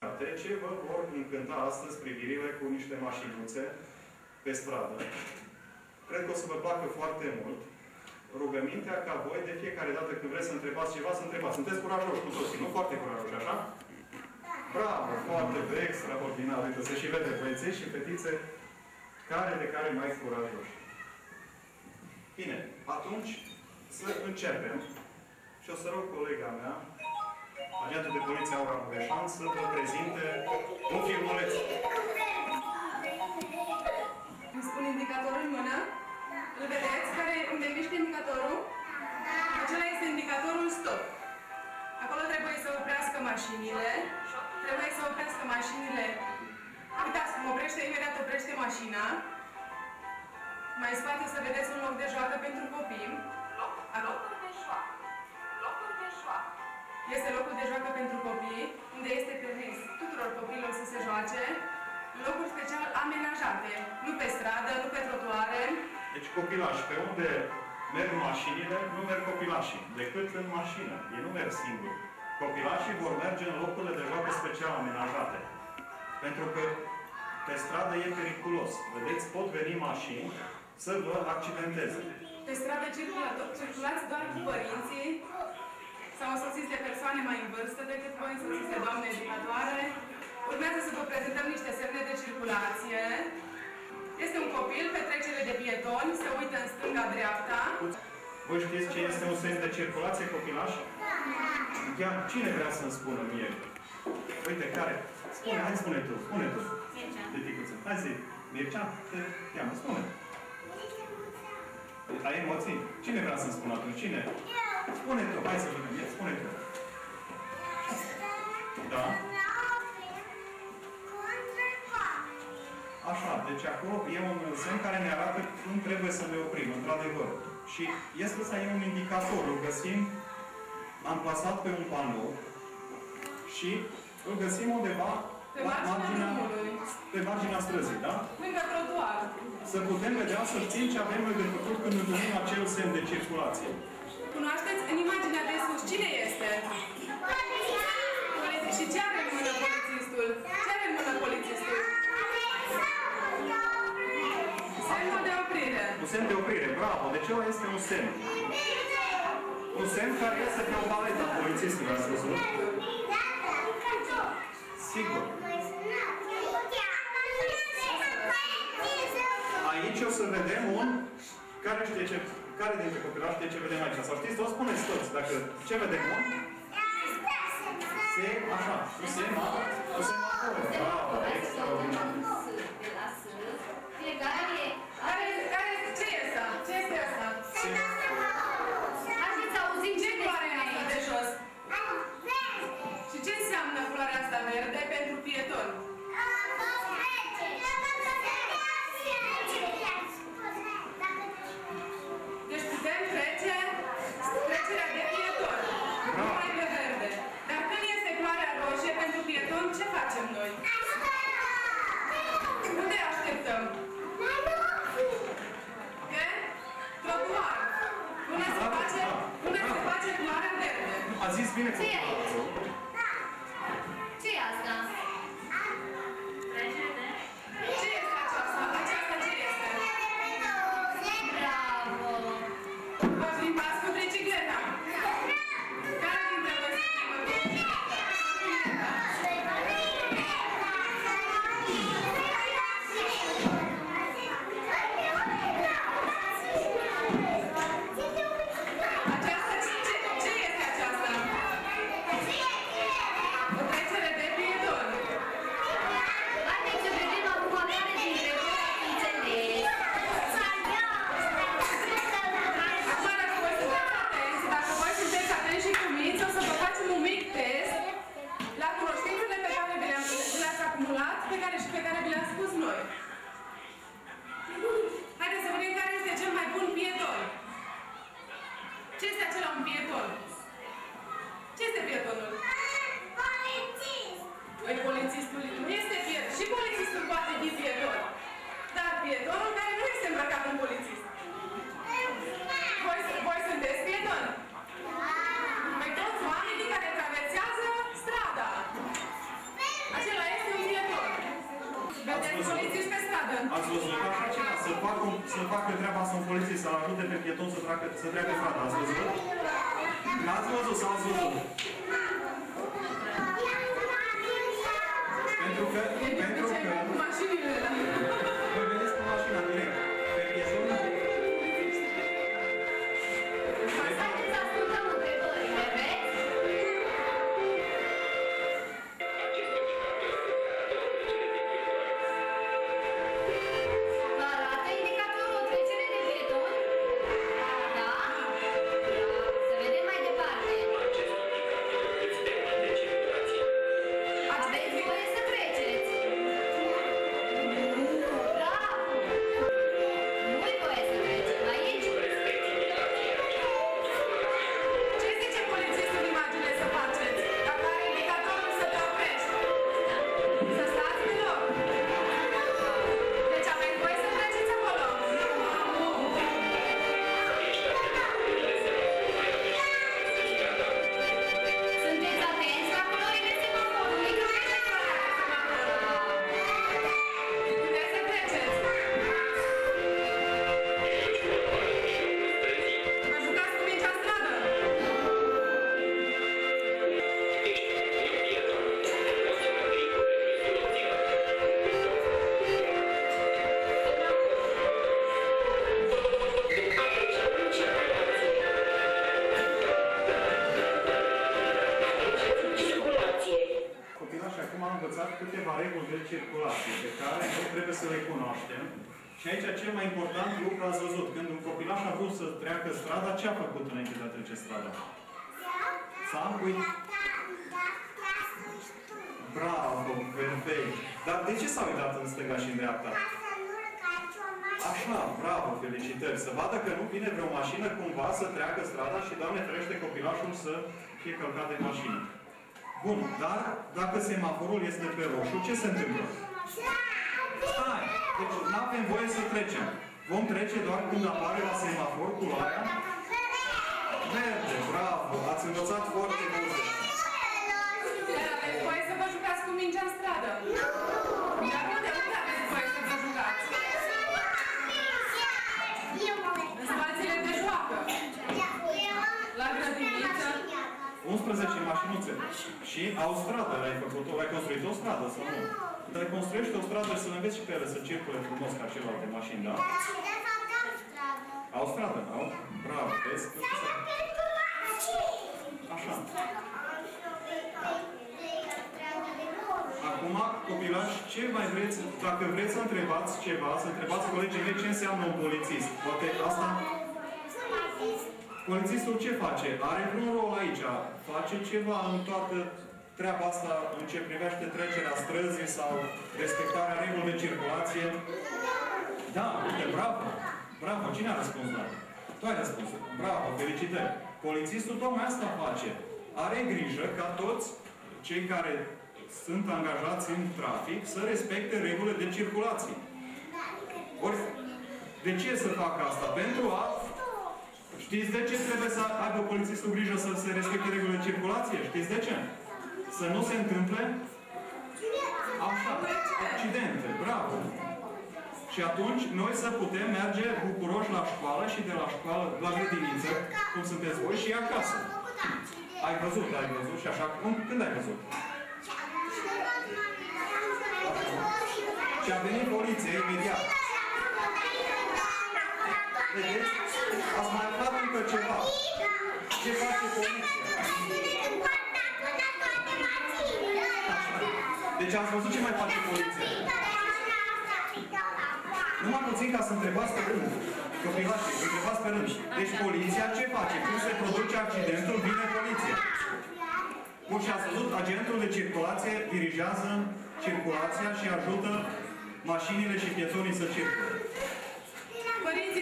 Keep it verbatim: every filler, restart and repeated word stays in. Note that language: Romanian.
Ce vă vor încânta astăzi privirile cu niște mașinuțe pe stradă. Cred că o să vă placă foarte mult. Rugămintea ca voi, de fiecare dată când vreți să întrebați ceva, să întrebați. Sunteți curajoși cu toții, nu foarte curajoși, așa? Bravo! Foarte extraordinar. Uite, se și vede băieții și fetițe care de care mai curajoși. Bine, atunci să începem. Și o să rog colega mea, agentul de poliție Aura Mureșan, să vă prezinte un filmuleț. Îmi spun indicatorul în mână. Îl vedeți? Care, unde mișcă indicatorul? Acela este indicatorul stop. Acolo trebuie să oprească mașinile. Trebuie să oprească mașinile. Uitați cum oprește, imediat oprește mașina. Mai spate să vedeți un loc de joacă pentru copii. Locuri de joacă. Locuri de joacă. Este locul de joacă pentru copii, unde este permis tuturor copiilor să se joace, în locuri special amenajate. Nu pe stradă, nu pe trotuare. Deci copilași, pe unde merg mașinile, nu merg copilașii, decât în mașină. Ei nu merg singuri. Copilașii vor merge în locurile de joacă special amenajate. Pentru că pe stradă e periculos. Vedeți, pot veni mașini să vă accidenteze. Pe stradă circulați doar cu părinții sau însoțiți de persoane mai în vârstă decât voi, însoțiți de doamne educatoare. Urmează să vă prezentăm niște semne de circulație. Este un copil pe trecere de pietoni, se uită în stânga-dreapta. Voi știți ce este un semn de circulație, copilaș? Chiar cine vrea să-mi spună mie? Uite, care? Spune, hai spune tu, spune tu. Mircea. Titicuță. Hai zi. Mircea, te cheamă, spune. Ai emoții? Cine vrea să-mi spună atunci? Cine? Spune tu, hai să vedem. Spune tu. Da? Așa, deci acolo e un semn care ne arată cum trebuie să ne oprim, într-adevăr. Și este ăsta e un indicator, îl găsim amplasat pe un panou și îl găsim undeva Pe la marginea marginea, drumului. pe marginea străzii, da? Lângă trotuar. Să putem vedea, să știm ce avem noi de făcut când întâlnim acel semn de circulație. Cunoașteți în imaginea de sus cine este? Polițist. Și ce are în mână polițistul? Ce are în mână polițistul? Semnul de oprire. Un semn de oprire, bravo. Deci ăla este un semn. Un semn care este pe o paletă a polițistului, ați văzut? Sigur. Aici o să vedem un... Care știe ce... Care dintre copilași știe ce vedem aici? Sau știți, o spuneți toți. Dacă... Ce vedem un? Se... Așa. Un semafor. Un semafor. Bravo. Extraordinar. Care, care, ce e asta? Ce este asta? Haideți să auzim Ce culoare e asta de jos? Și ce înseamnă culoarea asta verde pentru pieton? Deci putem trece trecerea de pieton. Numai pe verde. Dar când este culoarea roșie pentru pieton, ce facem noi? Unde așteptăm? Pe trotuar. Până se face, până se face culoarea verde. A zis bine Ce e aici? copilul. Ce e asta? Ce este aceasta? Aceasta ce este? Bravo! Vă plimbați cu tricicleta. Care dintre voi se plimbă cu tricicleta? Aceasta ce, ce, ce este aceasta? O trecere de pieton. Haideți să vedem acum care dintre voi ați înțeles. Acum, dacă voi sunteți atenți, dacă voi sunteți atenți și cuminți, o să vă facem un mic test la cunoștințele pe care vi le-am- vi le-ați acumulat pe care și pe care vi le-am spus noi. Haideți să vedem care este cel mai bun pieton. Ce este acela un pieton? Ce este pietonul? Păi polițistul nu este pieton. Și polițistul poate fi pieton. Dar pietonul care nu este îmbrăcat în polițist. Voi, voi sunteți pietoni? Păi toți oamenii care traversează strada. Ați văzut? polițiști pe stradă. Ați văzut așa ceva? Să facă, să facă treaba asta un polițist, să-l ajute pe pieton să treacă, să treacă strada. Ați văzut? N-ați văzut sau ați văzut? Pentru că, pentru că... Cu mașinile ăla. Voi veniți cu mașina direct. Pe pieton... Haideți să ascultăm întrebările, veți? Arată indicatorul o trecere de pietoni? Da? Să vedem mai departe. Aveți voie să treceți. Bravo! Nu-i voie să treceți aici. Ce zice polițistul imagine să faceți? Dacă are indicatorul să te oprești. Să stați pe loc. Deci aveți voie să treceți acolo. Sunteți atenți la culorile semaforului, că treceți fără Puteți să treceți. Vă jucați cu mingea în stradă. Copilașii acum am învățat câteva reguli de circulație pe care noi trebuie să le cunoaștem. Și aici cel mai important lucru ați văzut. Când un copilaș a vrut să treacă strada, ce a făcut înainte de a trece strada? S-a încuit. Bravo, perfect. Dar de ce s-a uitat în stânga și în dreapta? Așa, bravo, felicitări. Să vadă că nu vine vreo mașină cumva să treacă strada și, Doamne ferește, copilașul să fie călcat de mașină. Bun, dar dacă semaforul este pe roșu, ce se întâmplă? Stai! Deci nu avem voie să trecem. Vom trece doar când apare la semafor culoarea verde. Bravo! Ați învățat foarte multe. Dar aveți voie să vă jucați cu mingea în stradă. Dar unde, unde aveți voie să vă jucați? În spațiile de joacă. La grădiniță. unsprezece mașinuțe. Și au stradă. Ai făcut-o, ai construit o stradă sau nu? Dar construiești o stradă și să le înveți și pe ele să circule frumos ca celelalte mașini, da? Au stradă, au? Bravo, vezi? Așa. Acum, copilași, ce mai vreți? Dacă vreți să întrebați ceva, să întrebați colegii mei ce înseamnă un polițist. Poate asta... Polițistul ce face? Are vreun rol aici? Face ceva în toată treaba asta în ce privește trecerea străzii sau respectarea regulilor de circulație? Da, uite, bravo! Bravo! Cine a răspuns la? Tu ai răspuns. Bravo, felicitări! Polițistul tocmai asta face. Are grijă ca toți cei care sunt angajați în trafic să respecte regulile de circulație. Ori, de ce să facă asta? Pentru a... Știți de ce trebuie să aibă polițistul grijă să se respecte regulile de circulație? Știți de ce? Să nu se întâmple așa, accidente. Bravo! Și atunci noi să putem merge bucuroși la școală și de la școală la grădiniță, cum sunteți voi, și acasă. Ai văzut, ai văzut și așa. Când ai văzut? Și a venit poliția imediat. Vedeți? Ați mai aflat încă ceva. Ce face poliția? Deci ați văzut ce mai face poliția? Numai puțin ca să întrebați pe rând. Copilașii, întrebați pe rând. Deci poliția ce face? Când se produce accidentul, vine poliția. Bun, și ați văzut, agentul de circulație dirigează circulația și ajută mașinile și pietonii să circule. Părinții